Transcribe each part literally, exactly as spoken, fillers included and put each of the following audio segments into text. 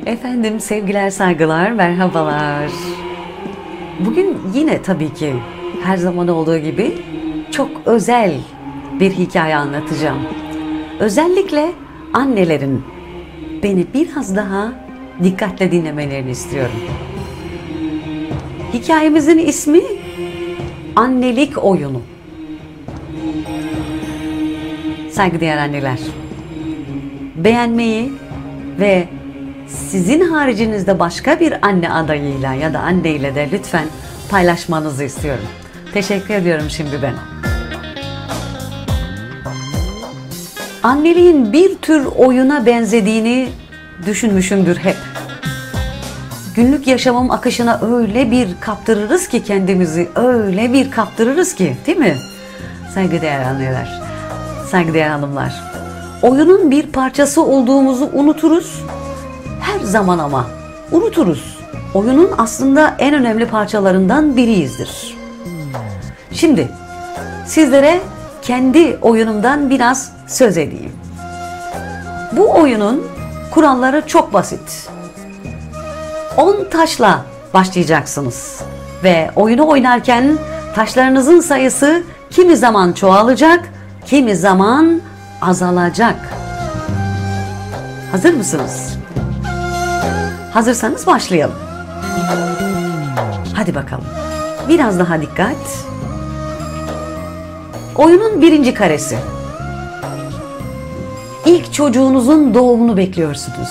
Efendim sevgiler, saygılar, merhabalar. Bugün yine tabii ki her zaman olduğu gibi çok özel bir hikaye anlatacağım. Özellikle annelerin beni biraz daha dikkatle dinlemelerini istiyorum. Hikayemizin ismi Annelik Oyunu. Saygıdeğer anneler, beğenmeyi ve sizin haricinizde başka bir anne adayıyla ya da anneyle de lütfen paylaşmanızı istiyorum. Teşekkür ediyorum şimdiden. Anneliğin bir tür oyuna benzediğini düşünmüşümdür hep. Günlük yaşamım akışına öyle bir kaptırırız ki kendimizi, öyle bir kaptırırız ki, değil mi? Saygıdeğer anneler, saygıdeğer hanımlar. Oyunun bir parçası olduğumuzu unuturuz. Her zaman ama unuturuz. Oyunun aslında en önemli parçalarından biriyizdir. Şimdi sizlere kendi oyunumdan biraz söz edeyim. Bu oyunun kuralları çok basit. on taşla başlayacaksınız ve oyunu oynarken taşlarınızın sayısı kimi zaman çoğalacak, kimi zaman azalacak. Hazır mısınız? Hazırsanız başlayalım. Hadi bakalım. Biraz daha dikkat. Oyunun birinci karesi. İlk çocuğunuzun doğumunu bekliyorsunuz.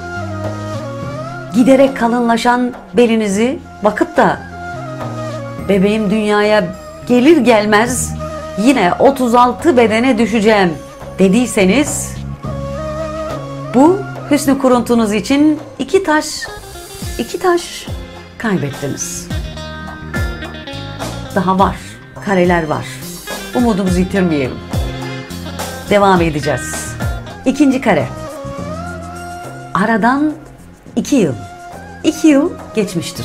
Giderek kalınlaşan belinizi bakıp da bebeğim dünyaya gelir gelmez yine otuz altı bedene düşeceğim dediyseniz bu hüsnü kuruntunuz için iki taş, iki taş kaybettiniz. Daha var, kareler var. Umudumuzu yitirmeyelim. Devam edeceğiz. İkinci kare. Aradan iki yıl, iki yıl geçmiştir.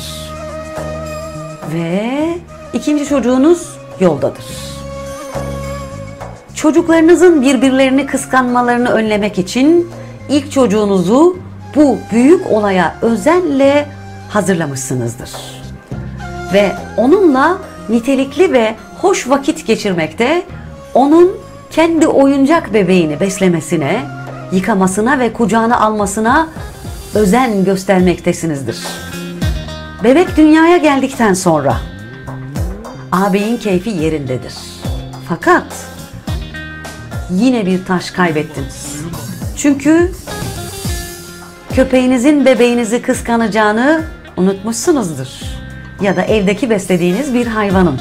Ve ikinci çocuğunuz yoldadır. Çocuklarınızın birbirlerini kıskanmalarını önlemek için İlk çocuğunuzu bu büyük olaya özenle hazırlamışsınızdır. Ve onunla nitelikli ve hoş vakit geçirmekte, onun kendi oyuncak bebeğini beslemesine, yıkamasına ve kucağına almasına özen göstermektesinizdir. Bebek dünyaya geldikten sonra ağabeyin keyfi yerindedir. Fakat yine bir taş kaybettiniz. Çünkü köpeğinizin bebeğinizi kıskanacağını unutmuşsunuzdur. Ya da evdeki beslediğiniz bir hayvanın.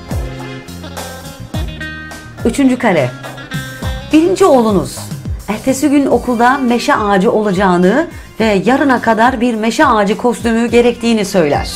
Üçüncü kare. Birinci oğlunuz ertesi gün okulda meşe ağacı olacağını ve yarına kadar bir meşe ağacı kostümü gerektiğini söyler.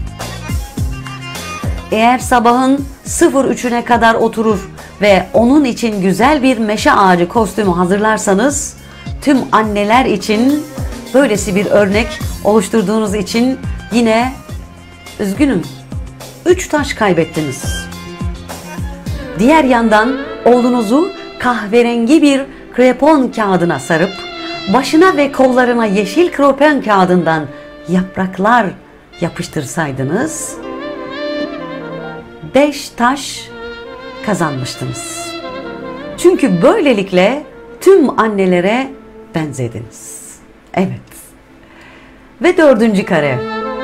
Eğer sabahın sıfır üçüne kadar oturur ve onun için güzel bir meşe ağacı kostümü hazırlarsanız, tüm anneler için böylesi bir örnek oluşturduğunuz için yine üzgünüm. Üç taş kaybettiniz. Diğer yandan oğlunuzu kahverengi bir krepon kağıdına sarıp başına ve kollarına yeşil krepon kağıdından yapraklar yapıştırsaydınız, beş taş kazanmıştınız. Çünkü böylelikle tüm annelere benzediniz. Evet. Ve dördüncü kare.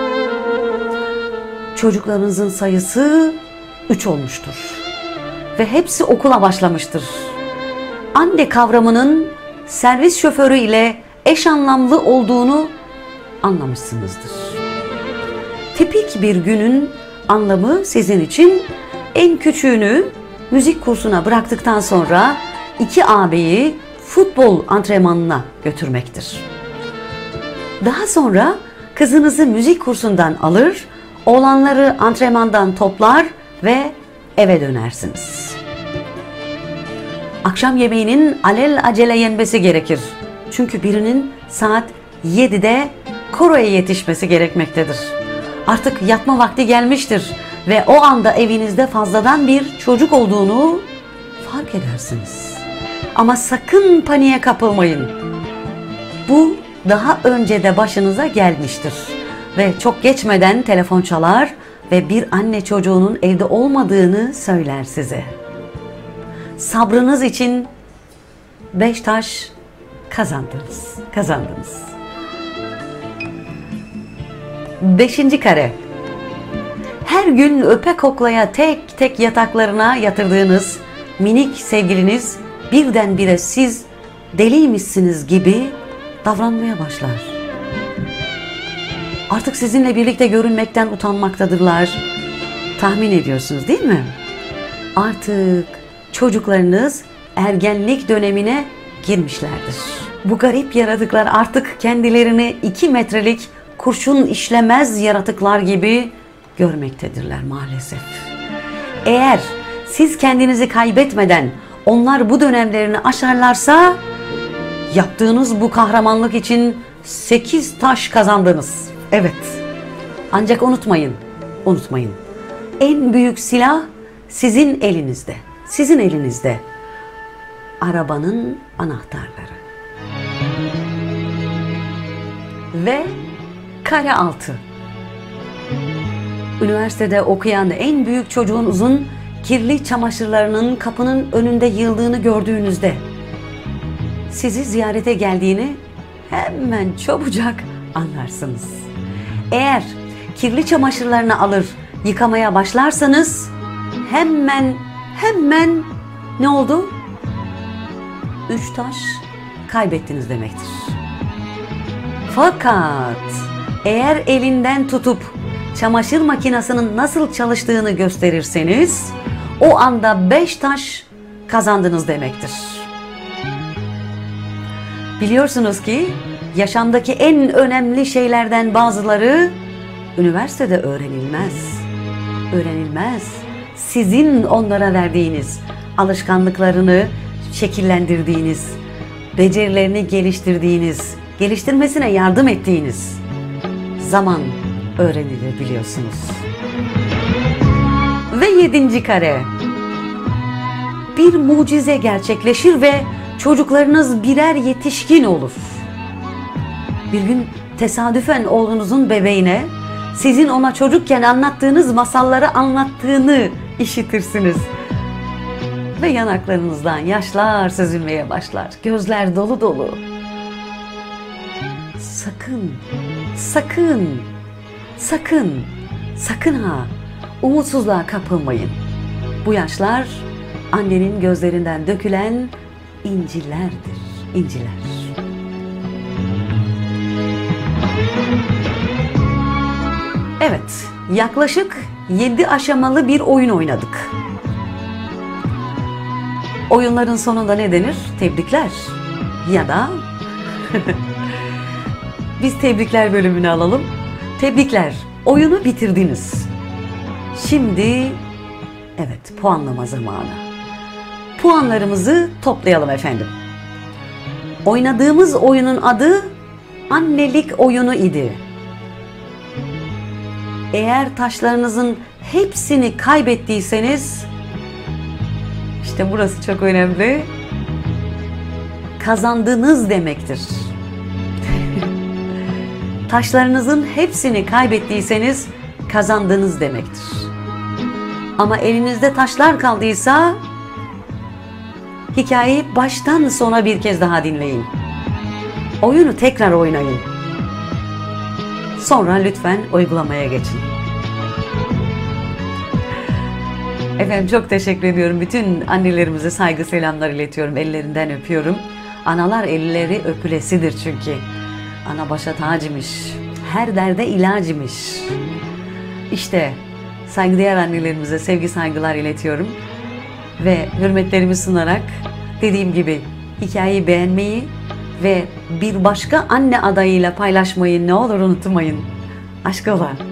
Çocuklarınızın sayısı üç olmuştur. Ve hepsi okula başlamıştır. Anne kavramının servis şoförü ile eş anlamlı olduğunu anlamışsınızdır. Tipik bir günün anlamı sizin için en küçüğünü müzik kursuna bıraktıktan sonra iki ağabeyi futbol antrenmanına götürmektir. Daha sonra kızınızı müzik kursundan alır, oğlanları antrenmandan toplar ve eve dönersiniz. Akşam yemeğinin alel acele yenmesi gerekir. Çünkü birinin saat yedide koroya yetişmesi gerekmektedir. Artık yatma vakti gelmiştir ve o anda evinizde fazladan bir çocuk olduğunu fark edersiniz. Ama sakın paniğe kapılmayın. Bu daha önce de başınıza gelmiştir. Ve çok geçmeden telefon çalar ve bir anne çocuğunun evde olmadığını söyler size. Sabrınız için beş taş kazandınız. Kazandınız. Beşinci kare. Her gün öpe koklaya tek tek yataklarına yatırdığınız minik sevgiliniz birdenbire siz deliymişsiniz gibi davranmaya başlar. Artık sizinle birlikte görünmekten utanmaktadırlar. Tahmin ediyorsunuz değil mi? Artık çocuklarınız ergenlik dönemine girmişlerdir. Bu garip yaratıklar artık kendilerini iki metrelik kurşun işlemez yaratıklar gibi görmektedirler maalesef. Eğer siz kendinizi kaybetmeden onlar bu dönemlerini aşarlarsa yaptığınız bu kahramanlık için sekiz taş kazandınız. Evet. Ancak unutmayın, unutmayın. En büyük silah sizin elinizde. Sizin elinizde. Arabanın anahtarları. Ve kare altı. Üniversitede okuyan en büyük çocuğunuzun kirli çamaşırlarının kapının önünde yığıldığını gördüğünüzde sizi ziyarete geldiğini hemen çabucak anlarsınız. Eğer kirli çamaşırlarını alır yıkamaya başlarsanız hemen hemen ne oldu? Üç taş kaybettiniz demektir. Fakat eğer elinden tutup çamaşır makinesinin nasıl çalıştığını gösterirseniz o anda beş taş kazandınız demektir. Biliyorsunuz ki yaşamdaki en önemli şeylerden bazıları üniversitede öğrenilmez. Öğrenilmez. Sizin onlara verdiğiniz, alışkanlıklarını şekillendirdiğiniz, becerilerini geliştirdiğiniz, geliştirmesine yardım ettiğiniz zaman öğrenilir biliyorsunuz. Ve yedinci kare. Bir mucize gerçekleşir ve çocuklarınız birer yetişkin olur. Bir gün tesadüfen oğlunuzun bebeğine sizin ona çocukken anlattığınız masalları anlattığını işitirsiniz. Ve yanaklarınızdan yaşlar süzülmeye başlar. Gözler dolu dolu. Sakın, sakın, sakın, sakın ha, umutsuzluğa kapılmayın. Bu yaşlar annenin gözlerinden dökülen incilerdir, inciler. Evet, yaklaşık yedi aşamalı bir oyun oynadık. Oyunların sonunda ne denir? Tebrikler. Ya da biz tebrikler bölümünü alalım. Tebrikler, oyunu bitirdiniz. Şimdi evet, puanlama zamanı. Puanlarımızı toplayalım efendim. Oynadığımız oyunun adı annelik oyunu idi. Eğer taşlarınızın hepsini kaybettiyseniz, işte burası çok önemli, kazandınız demektir. Taşlarınızın hepsini kaybettiyseniz kazandınız demektir. Ama elinizde taşlar kaldıysa hikayeyi baştan sona bir kez daha dinleyin. Oyunu tekrar oynayın. Sonra lütfen uygulamaya geçin. Efendim çok teşekkür ediyorum. Bütün annelerimize saygı selamlar iletiyorum. Ellerinden öpüyorum. Analar elleri öpülesidir çünkü. Ana başa tacımış. Her derde ilacımış. İşte saygıdeğer annelerimize sevgi saygılar iletiyorum. Ve hürmetlerimi sunarak dediğim gibi hikayeyi beğenmeyi ve bir başka anne adayıyla paylaşmayı ne olur unutmayın. Aşk ola.